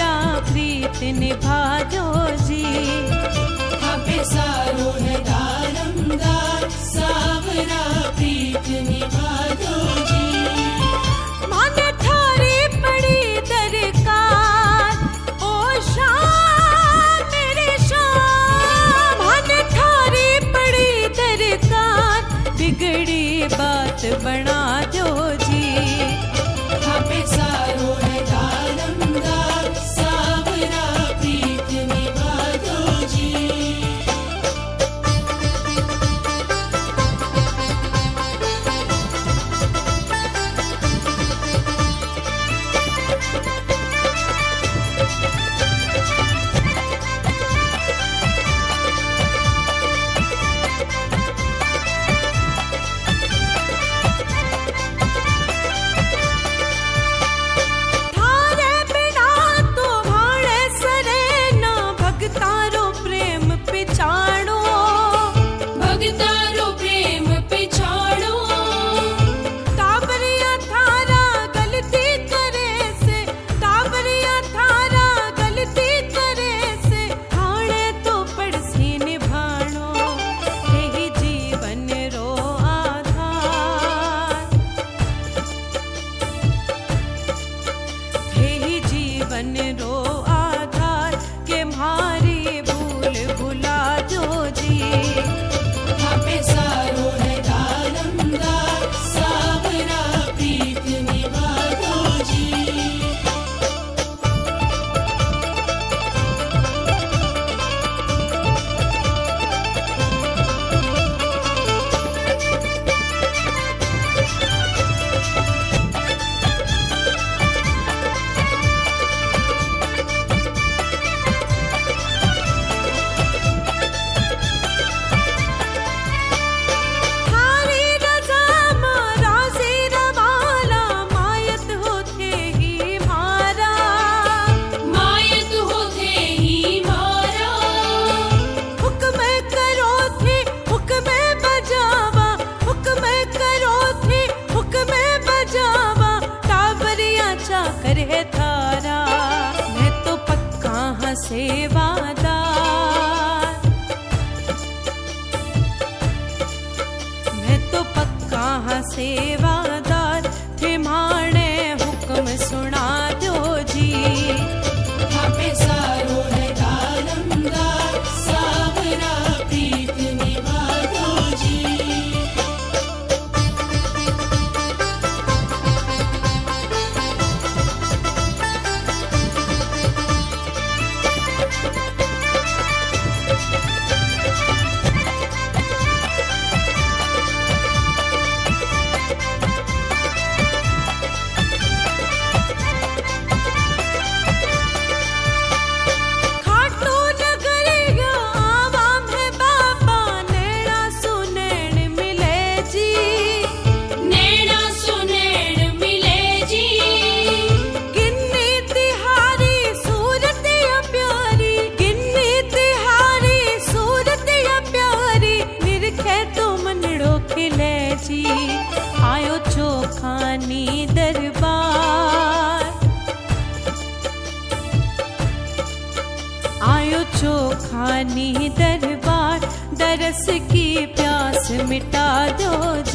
सावरा प्रीत निभा दो जी। अबे सारो है दारमदार, सावरा प्रीत निभा दो जी। मन थारी पड़ी दरकार, ओ शाम मेरे शाम। मन थारी पड़ी दरकार, बिगड़ी बात बना दो जी। अबे सारो है दारमदार, सावरा प्रीत निभा दो जी। थारे बिना तो भाड़े सरे ना, भगतारो प्रेम पिछाड़ो। भगतारो प्रेम पिछाड़ो, टाबरिया थारा गलती करे से, टाबरिया थारा गलती करे से, हाणे तो पड़सी निभाणो। यही जीवन रो आधार, यही जीवन रो आधार, के मारी भूल भुला दो जी। अबे सारो है दारमदार, सावरा प्रीत निभा दो जी। थारी रजा मां राजी रवाला, मायत होते ही मारा। मायत होते ही मारा, हुक्म करो थी हुक्म बजावा, हुक्म करो थी हुक्म बजावा, टाबरिया चाकर है थारा। मैं तो पक्का हाँ सेवादार, मैं तो पक्का हाँ सेवादार, थे माणे हुक्म सुना दो जी। अबे सारो है दारमदार, सावरा प्रीत निभा दो जी। खाटू नगरिया आवाम है बाबा, नैना सुनैन मिले जी। नैना सुनैन मिले जी, गिन्नी तिहारी सूरत या प्यारी, गिन्नी तिहारी सूरत या प्यारी, निरखे तो मनड़ो खिले जी। आयो चोखानी दरबार, आयो चोखानी दरबार, दरस की प्यास मिटा दो